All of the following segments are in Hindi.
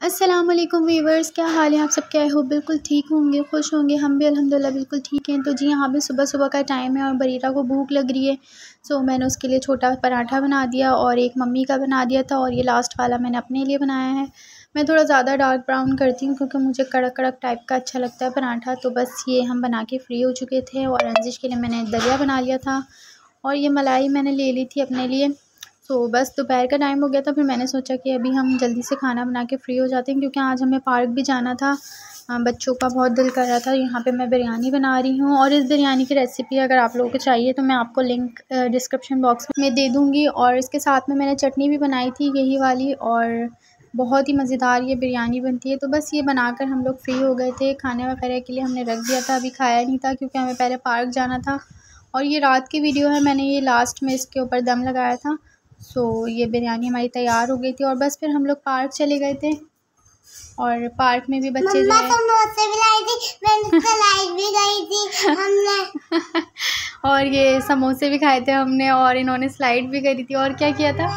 अस्सलाम वालेकुम वीवर्स, क्या हाल है आप सब? क्या हो? बिल्कुल ठीक होंगे, खुश होंगे। हम भी अल्हम्दुलिल्लाह बिल्कुल ठीक हैं। तो जी यहाँ पे सुबह सुबह का टाइम है और बरीरा को भूख लग रही है। सो मैंने उसके लिए छोटा पराठा बना दिया और एक मम्मी का बना दिया था और ये लास्ट वाला मैंने अपने लिए बनाया है। मैं थोड़ा ज़्यादा डार्क ब्राउन करती हूँ क्योंकि मुझे कड़क कड़क टाइप का अच्छा लगता है पराठा। तो बस ये हम बना के फ़्री हो चुके थे और अंजिश के लिए मैंने दलिया बना लिया था और ये मलाई मैंने ले ली थी अपने लिए। तो बस दोपहर का टाइम हो गया था, फिर मैंने सोचा कि अभी हम जल्दी से खाना बना के फ़्री हो जाते हैं क्योंकि आज हमें पार्क भी जाना था। बच्चों का बहुत दिल कर रहा था। यहाँ पे मैं बिरयानी बना रही हूँ और इस बिरयानी की रेसिपी अगर आप लोगों को चाहिए तो मैं आपको लिंक डिस्क्रिप्शन बॉक्स में दे दूँगी। और इसके साथ में मैंने चटनी भी बनाई थी यही वाली और बहुत ही मज़ेदार ये बिरयानी बनती है। तो बस ये बनाकर हम लोग फ़्री हो गए थे। खाने वगैरह के लिए हमने रख दिया था, अभी खाया नहीं था क्योंकि हमें पहले पार्क जाना था। और ये रात की वीडियो है, मैंने ये लास्ट में इसके ऊपर दम लगाया था। सो ये बिरयानी हमारी तैयार हो गई थी और बस फिर हम लोग पार्क चले गए थे और पार्क में भी बच्चे जो है समोसे भी लाई थी, मैंने स्लाइड भी गई थी हमने और ये समोसे भी खाए थे हमने और इन्होंने स्लाइड भी करी थी और क्या किया था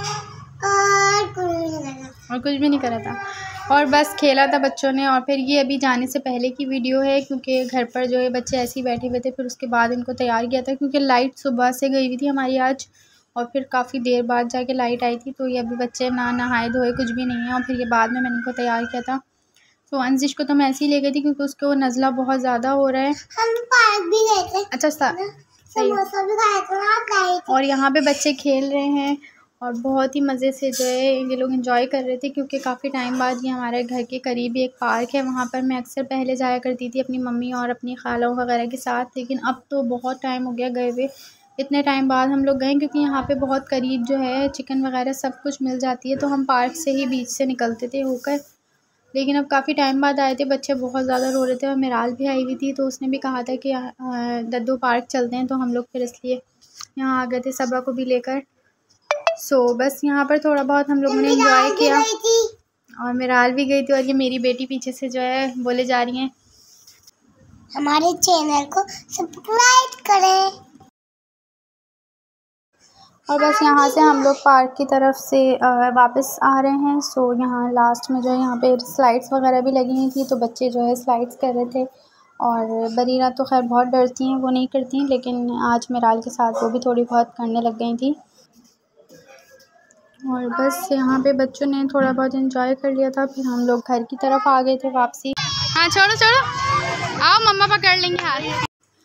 और कुछ भी नहीं करा था और बस खेला था बच्चों ने। और फिर ये अभी जाने से पहले की वीडियो है क्योंकि घर पर जो है बच्चे ऐसे ही बैठे हुए थे। फिर उसके बाद इनको तैयार किया था क्योंकि लाइट सुबह से गई हुई थी हमारी आज और फिर काफ़ी देर बाद जाके लाइट आई थी। तो ये अभी बच्चे ना नहाए धोए कुछ भी नहीं है और फिर ये बाद में मैंने इनको तैयार किया था। तो अंजिश को तो मैं ऐसे ही ले गई थी क्योंकि उसको नज़ला बहुत ज़्यादा हो रहा है। हम पार्क भी गए थे। अच्छा समोसा भी खाए थे ना। और यहाँ पे बच्चे खेल रहे हैं और बहुत ही मज़े से जो है ये लोग एंजॉय कर रहे थे क्योंकि काफ़ी टाइम बाद ये हमारे घर के करीब ही एक पार्क है। वहाँ पर मैं अक्सर पहले जाया करती थी अपनी मम्मी और अपनी खालों वगैरह के साथ, लेकिन अब तो बहुत टाइम हो गया गए हुए। इतने टाइम बाद हम लोग गए क्योंकि यहाँ पे बहुत करीब जो है चिकन वगैरह सब कुछ मिल जाती है। तो हम पार्क से ही बीच से निकलते थे होकर, लेकिन अब काफ़ी टाइम बाद आए थे। बच्चे बहुत ज़्यादा रो रहे थे और मिराल भी आई हुई थी तो उसने भी कहा था कि दद्दू पार्क चलते हैं। तो हम लोग फिर इसलिए यहाँ आ गए थे सबा को भी लेकर। सो बस यहाँ पर थोड़ा बहुत हम लोगों ने एंजॉय किया और मिराल भी गई थी और ये मेरी बेटी पीछे से जो है बोले जा रही हैं हमारे चैनल को सब्सक्राइब करें। और बस यहाँ से हम लोग पार्क की तरफ से वापस आ रहे हैं। सो यहाँ लास्ट में जो है यहाँ पे स्लाइड्स वगैरह भी लगी हुई थी तो बच्चे जो है स्लाइड्स कर रहे थे और बरीरा तो खैर बहुत डरती हैं, वो नहीं करती, लेकिन आज मिराल के साथ वो भी थोड़ी बहुत करने लग गई थी। और बस यहाँ पे बच्चों ने थोड़ा बहुत एंजॉय कर लिया था। फिर हम लोग घर की तरफ आ गए थे वापसी। हाँ छोड़ो छोड़ो, आओ मम्मा पकड़ लेंगे हाथ।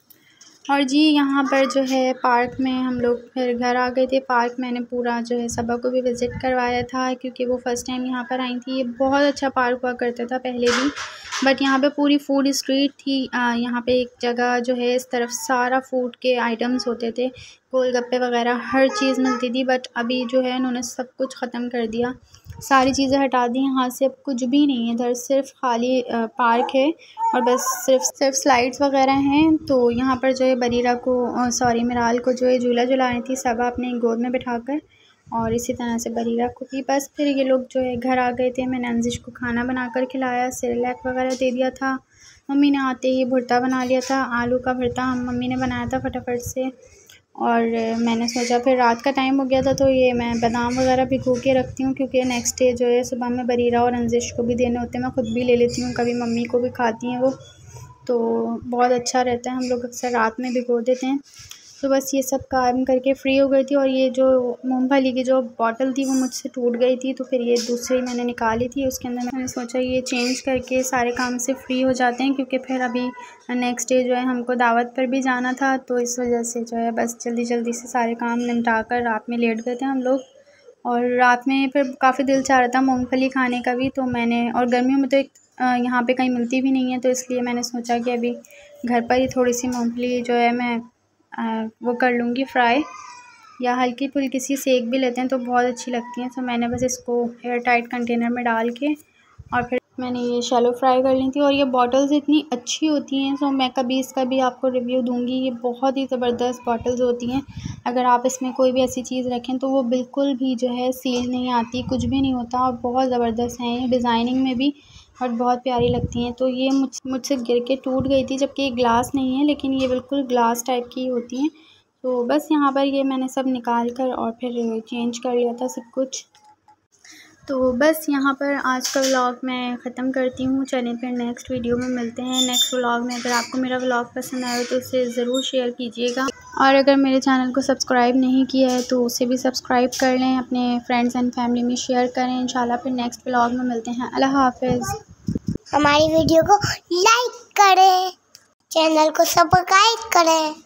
और जी यहाँ पर जो है पार्क में हम लोग फिर घर आ गए थे। पार्क मैंने पूरा जो है सबा को भी विज़िट करवाया था क्योंकि वो फ़र्स्ट टाइम यहाँ पर आई थी। ये बहुत अच्छा पार्क हुआ करता था पहले भी, बट यहाँ पे पूरी फूड स्ट्रीट थी। यहाँ पे एक जगह जो है इस तरफ सारा फूड के आइटम्स होते थे, गोलगप्पे वगैरह हर चीज़ मिलती थी। बट अभी जो है इन्होंने सब कुछ ख़त्म कर दिया, सारी चीज़ें हटा दी यहाँ से, अब कुछ भी नहीं है इधर, सिर्फ खाली पार्क है और बस सिर्फ स्लाइड्स वगैरह हैं। तो यहाँ पर जो है बरीरा को सॉरी मिराल को जो है झूला झुलानी थी सबा अपने गोद में बिठाकर और इसी तरह से बरीरा को भी। बस फिर ये लोग जो है घर आ गए थे। मैंने अंजिश को खाना बनाकर खिलाया, सेरेलैक वगैरह दे दिया था। मम्मी ने आते ही भुर्ता बना लिया था, आलू का भुर्ता हम मम्मी ने बनाया था फटाफट से। और मैंने सोचा फिर रात का टाइम हो गया था तो ये मैं बादाम वगैरह भिगो के रखती हूँ क्योंकि नेक्स्ट डे जो है सुबह में बरीरा और अंजिश को भी देने होते हैं। मैं ख़ुद भी ले लेती हूँ, कभी मम्मी को भी खाती हैं वो, तो बहुत अच्छा रहता है। हम लोग अक्सर रात में भिगो देते हैं। तो बस ये सब काम करके फ़्री हो गई थी और ये जो मूंगफली की जो बॉटल थी वो मुझसे टूट गई थी तो फिर ये दूसरी मैंने निकाली थी। उसके अंदर मैंने सोचा ये चेंज करके सारे काम से फ़्री हो जाते हैं क्योंकि फिर अभी नेक्स्ट डे जो है हमको दावत पर भी जाना था। तो इस वजह से जो है बस जल्दी जल्दी से सारे काम निपटा कर रात में लेट गए थे हम लोग। और रात में फिर काफ़ी दिल चाह रहा था मूँगफली खाने का भी, तो मैंने, और गर्मियों में तो यहाँ पे कहीं मिलती भी नहीं है, तो इसलिए मैंने सोचा कि अभी घर पर ही थोड़ी सी मूँगफली जो है मैं वो कर लूँगी फ्राई, या हल्की फुल्की सी सेक भी लेते हैं तो बहुत अच्छी लगती हैं। तो मैंने बस इसको एयर टाइट कंटेनर में डाल के और फिर मैंने ये शैलो फ्राई कर ली थी। और ये बॉटल्स इतनी अच्छी होती हैं, सो मैं कभी इसका भी आपको रिव्यू दूँगी। ये बहुत ही ज़बरदस्त बॉटल्स होती हैं, अगर आप इसमें कोई भी ऐसी चीज़ रखें तो वो बिल्कुल भी जो है सील नहीं आती, कुछ भी नहीं होता और बहुत ज़बरदस्त हैं ये डिज़ाइनिंग में भी और बहुत प्यारी लगती हैं। तो ये मुझसे गिर के टूट गई थी, जबकि ये ग्लास नहीं है लेकिन ये बिल्कुल ग्लास टाइप की होती हैं। तो बस यहाँ पर ये मैंने सब निकाल कर और फिर चेंज कर लिया था सब कुछ। तो बस यहाँ पर आज का व्लॉग मैं ख़त्म करती हूँ। चलें फिर नेक्स्ट वीडियो में मिलते हैं नेक्स्ट व्लॉग में। अगर आपको मेरा व्लॉग पसंद आया तो उसे ज़रूर शेयर कीजिएगा, और अगर मेरे चैनल को सब्सक्राइब नहीं किया है तो उसे भी सब्सक्राइब कर लें, अपने फ्रेंड्स एंड फैमिली में शेयर करें। इंशाल्लाह फिर नेक्स्ट व्लॉग में मिलते हैं। अल्लाह हाफ़िज़। हमारी वीडियो को लाइक करें, चैनल को सब्सक्राइब करें।